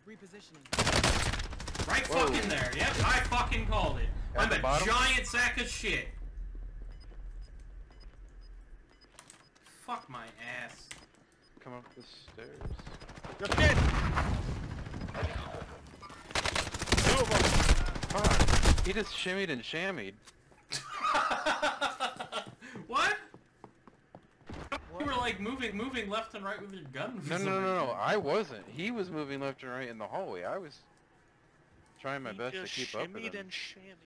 Repositioning. Right fucking there. Yep, I fucking called it. I'm a bottom? giant sack of shit. Fuck my ass. Come up the stairs. You're dead! Two of them! Fuck. He just shimmied and shammied. What? You were like moving left and right with your gun. No. I wasn't. He was moving left and right in the hallway. I was trying my best to keep up with him. And